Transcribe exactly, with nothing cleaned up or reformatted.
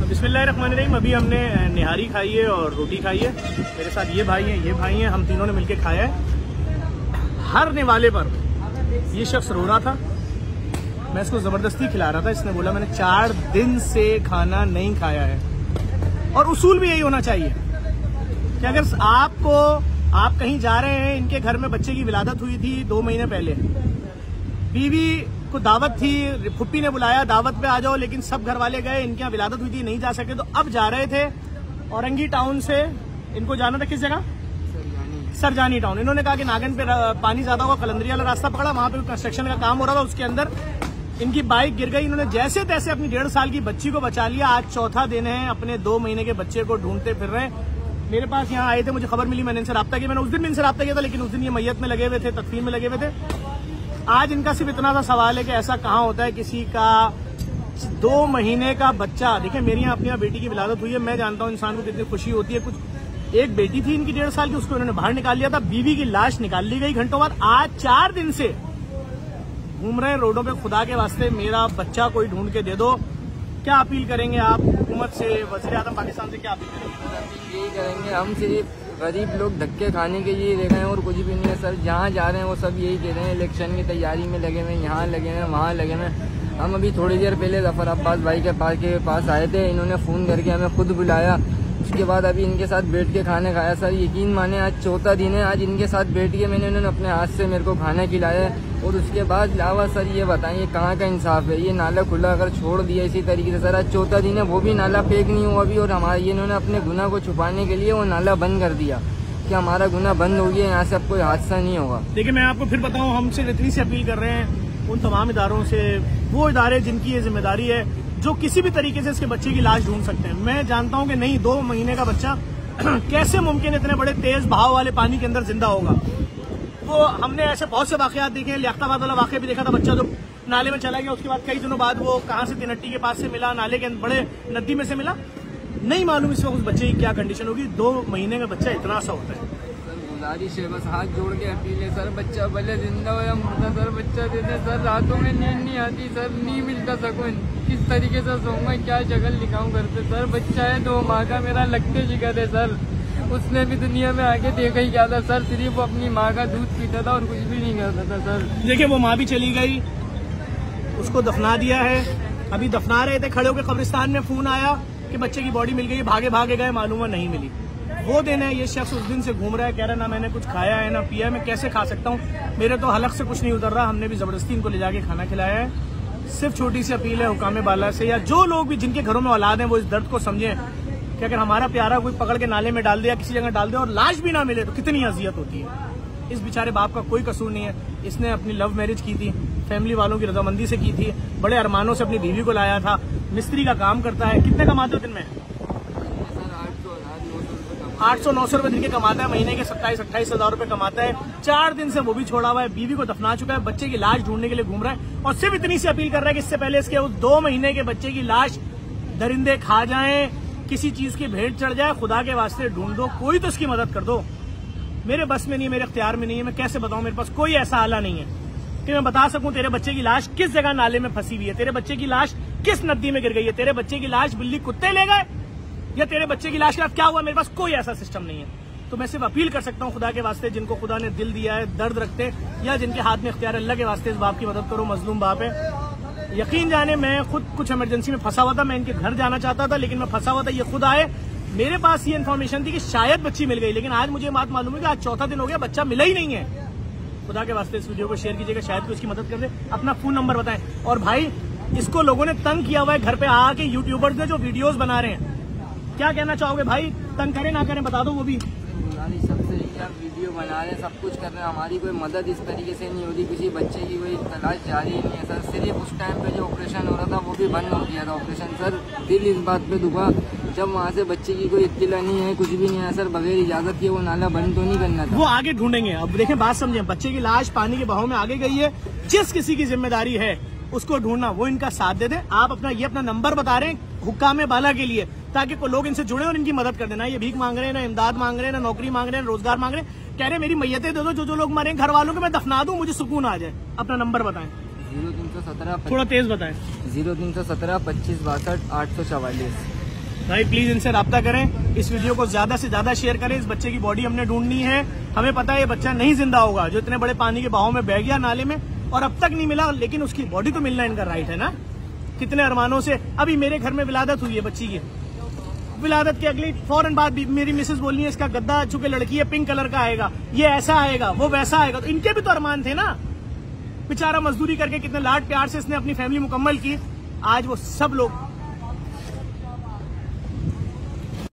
बिस्मिल्लाहिर्रहमानिर्रहीम। अभी हमने निहारी खाई है और रोटी खाई है। मेरे साथ ये भाई हैं, ये भाई हैं, हम तीनों ने मिलके खाया है। हर निवाले पर ये शख्स रो रहा था, मैं इसको जबरदस्ती खिला रहा था। इसने बोला मैंने चार दिन से खाना नहीं खाया है। और उसूल भी यही होना चाहिए कि अगर आपको आप कहीं जा रहे हैं, इनके घर में बच्चे की विलादत हुई थी दो महीने पहले, बीवी को दावत थी, फुप्पी ने बुलाया दावत पे आ जाओ, लेकिन सब घर वाले गए, इनके यहाँ विलादत हुई थी, नहीं जा सके। तो अब जा रहे थे औरंगी टाउन से, इनको जाना था किस जगह, सरजानी टाउन। इन्होंने कहा कि नागन पे पानी ज्यादा हुआ, कलंदरिया वाला रास्ता पकड़ा, वहां पे कंस्ट्रक्शन का काम हो रहा था, उसके अंदर इनकी बाइक गिर गई। इन्होंने जैसे तैसे अपनी डेढ़ साल की बच्ची को बचा लिया। आज चौथा दिन है, अपने दो महीने के बच्चे को ढूंढते फिर रहे हैं। मेरे पास यहाँ आए थे, मुझे खबर मिली, मैंने इनसे रब्ता किया। मैंने उस दिन भी इनसे रब्ता किया था, लेकिन उस दिन ये मैयत में लगे हुए थे, तदफीन में लगे हुए थे। आज इनका सिर्फ इतना सा सवाल है कि ऐसा कहाँ होता है किसी का दो महीने का बच्चा। देखिए मेरी यहाँ अपनी यहाँ बेटी की विलादत हुई है, मैं जानता हूँ इंसान को कितनी खुशी होती है। कुछ एक बेटी थी इनकी डेढ़ साल की, उसको इन्होंने बाहर निकाल लिया था, बीवी की लाश निकाल ली गई घंटों बाद। आज चार दिन से घूम रहे हैं रोडों पे। खुदा के वास्ते मेरा बच्चा कोई ढूंढ के दे दो। क्या अपील करेंगे आप हुकूमत से, वज़ीर आज़म पाकिस्तान से, क्या अपील करेंगे? यही करेंगे, हम सिर्फ गरीब लोग धक्के खाने के लिए रह गए हैं और कुछ भी नहीं है सर। जहाँ जा रहे हैं वो सब यही कह रहे हैं, इलेक्शन की तैयारी में लगे हुए, यहाँ लगे हुए, वहाँ लगे हुए। हम अभी थोड़ी देर पहले जफर अब्बास भाई के पास के पास आए थे, इन्होंने फ़ोन करके हमें खुद बुलाया। उसके बाद अभी इनके साथ बैठ के खाना खाया सर। यकीन माने आज चौथा दिन है, आज इनके साथ बैठ के मैंने इन्होंने अपने हाथ से मेरे को खाना खिलाया है। और उसके बाद अलावा सर ये बताइए कहाँ का इंसाफ है? ये नाला खुला अगर छोड़ दिया इसी तरीके से सर, आज चौथा दिन है, वो भी नाला पैक नहीं हुआ अभी। और हमारे ये इन्होंने अपने गुनाह को छुपाने के लिए वो नाला बंद कर दिया कि हमारा गुनाह बंद हो गया, यहाँ से अब कोई हादसा नहीं होगा। देखिए मैं आपको फिर बताऊँ, हम सिर्फ इतनी सी अपील कर रहे हैं उन तमाम इदारों से, वो इदारे जिनकी ये जिम्मेदारी है, जो किसी भी तरीके से इसके बच्चे की लाश ढूंढ सकते हैं। मैं जानता हूं कि नहीं, दो महीने का बच्चा कैसे मुमकिन इतने बड़े तेज बहाव वाले पानी के अंदर जिंदा होगा। वो हमने ऐसे बहुत से वाकयात देखे हैं। लियाकताबाद वाला वाकया भी देखा था, बच्चा जो नाले में चला गया, उसके बाद कई दिनों बाद वो कहां से तिनट्टी के पास से मिला, नाले के बड़े नदी में से मिला। नहीं मालूम इस वक्त उस बच्चे की क्या कंडीशन होगी। दो महीने का बच्चा इतना सा होता है। गुजारिश है, बस हाथ जोड़ के अपील है सर, बच्चा भले जिंदा हो या मुर्दा सर, बच्चा दे दे सर। रातों में नींद नहीं आती सर, नहीं मिलता सकून, किस तरीके से सोऊंगा, क्या शक्ल दिखाऊं घर पे सर। बच्चा है दो माँ का, मेरा लगते जिगर है सर। उसने भी दुनिया में आगे देखा ही क्या था सर, सिर्फ वो अपनी माँ का दूध पीता था और कुछ भी नहीं करता था सर। देखिए वो माँ भी चली गई, उसको दफना दिया है। अभी दफना रहे थे, खड़े होकर कब्रिस्तान में फोन आया कि बच्चे की बॉडी मिल गई, भागे भागे गए, मालूम नहीं मिली। वो दिन है, ये शख्स उस दिन से घूम रहा है, कह रहा है ना मैंने कुछ खाया है ना पिया है, मैं कैसे खा सकता हूँ, मेरे तो हलक से कुछ नहीं उतर रहा। हमने भी जबरदस्ती इनको ले जाके खाना खिलाया है। सिर्फ छोटी सी अपील है हुकाम बाला से, या जो लोग भी जिनके घरों में औलाद हैं, वो इस दर्द को समझें कि अगर हमारा प्यारा कोई पकड़ के नाले में डाल दिया, किसी जगह डाल दिया और लाश भी ना मिले तो कितनी अजियत होती है। इस बेचारे बाप का कोई कसूर नहीं है। इसने अपनी लव मैरिज की थी, फैमिली वालों की रजामंदी से की थी, बड़े अरमानों से अपनी बीवी को लाया था। मिस्त्री का काम करता है। कितने कमाते हो दिन में? आठ सौ नौ सौ रुपए दिन के कमाता है, महीने के सत्ताईस अट्ठाईस हजार रुपए कमाता है। चार दिन से वो भी छोड़ा हुआ है, बीवी को दफना चुका है, बच्चे की लाश ढूंढने के लिए घूम रहा है। और सिर्फ इतनी सी अपील कर रहा है कि इससे पहले इसके उस दो महीने के बच्चे की लाश दरिंदे खा जाएं, किसी चीज की भेंट चढ़ जाए, खुदा के वास्ते ढूंढ दो, कोई तो इसकी मदद कर दो। मेरे बस में नहीं है, मेरे इख्तियार में नहीं है, मैं कैसे बताऊं? मेरे पास कोई ऐसा आला नहीं है कि मैं बता सकूं तेरे बच्चे की लाश किस जगह नाले में फंसी हुई है, तेरे बच्चे की लाश किस नदी में गिर गई है, तेरे बच्चे की लाश बिल्ली कुत्ते ले गए, या तेरे बच्चे की लाश के साथ क्या हुआ। मेरे पास कोई ऐसा सिस्टम नहीं है। तो मैं सिर्फ अपील कर सकता हूँ खुदा के वास्ते, जिनको खुदा ने दिल दिया है, दर्द रखते या जिनके हाथ में इख्तियार, अल्लाह के वास्ते इस बाप की मदद करो, मजलूम बाप है। यकीन जाने मैं खुद कुछ इमरजेंसी में फंसा हुआ था, मैं इनके घर जाना चाहता था, लेकिन मैं फंसा हुआ था, ये खुद आए। मेरे पास ये इन्फॉर्मेशन थी कि शायद बच्ची मिल गई, लेकिन आज मुझे बात मालूम है कि आज चौथा दिन हो गया, बच्चा मिला ही नहीं है। खुदा के वास्ते इस वीडियो को शेयर कीजिएगा, शायद कोई उसकी मदद कर दे। अपना फोन नंबर बताएं। और भाई इसको लोगों ने तंग किया हुआ है घर पे आके, यूट्यूबर्स ने जो वीडियोस बना रहे हैं, क्या कहना चाहोगे भाई? तंग करें ना करें बता दो। वो भी सबसे आप वीडियो बना रहे हैं, सब कुछ कर रहे हैं, हमारी कोई मदद इस तरीके से नहीं होती, किसी बच्चे की कोई तलाश जारी नहीं है सर। सिर्फ उस टाइम पे जो ऑपरेशन हो रहा था वो भी बंद हो गया था ऑपरेशन सर। दिल इस बात पे दुखा जब वहाँ से बच्चे की कोई इत्तिला नहीं है, कुछ भी नहीं है सर, बगैर इजाजत के वो नाला बंद तो नहीं करना था। वो आगे ढूंढेंगे। अब देखें, बात समझें, बच्चे की लाश पानी के बहाव में आगे गई है, जिस किसी की जिम्मेदारी है उसको ढूंढना, वो इनका साथ दे दे। आप अपना ये अपना नंबर बता रहे हैं हुक्काम बाला के लिए, ताकि कोई लोग इनसे जुड़े और इनकी मदद कर देना। ये भीख मांग रहे हैं, ना इमदाद मांग रहे हैं, ना नौकरी मांग रहे हैं, रोजगार मांग रहे हैं, कह रहे हैं मेरी मैयतें दे दो, जो जो लोग मरे घर वालों को मैं दफना दूं, मुझे सुकून आ जाए। अपना नंबर बताएं। जीरो तीन सौ सत्रह थोड़ा तेज बताएं। जीरो तीन सौ सत्रह पच्चीस बासठ आठ सौ चवालीस। भाई प्लीज इनसे राब्ता करें, इस वीडियो को ज्यादा से ज्यादा शेयर करें। इस बच्चे की बॉडी हमने ढूंढनी है। हमें पता है ये बच्चा नहीं जिंदा होगा जो इतने बड़े पानी के बहाव में बह गया नाले में और अब तक नहीं मिला, लेकिन उसकी बॉडी तो मिलना इनका राइट है ना। कितने अरमानों से अभी मेरे घर में विलादत हुई है बच्ची की, विलादत के अगली फौरन बाद मेरी मिसेस बोली है इसका गद्दा चूंकि लड़की है पिंक कलर का आएगा, ये ऐसा आएगा, वो वैसा आएगा। तो इनके भी तो अरमान थे ना। बेचारा मजदूरी करके कितने लाड प्यार से इसने अपनी फैमिली मुकम्मल की। आज वो सब लोग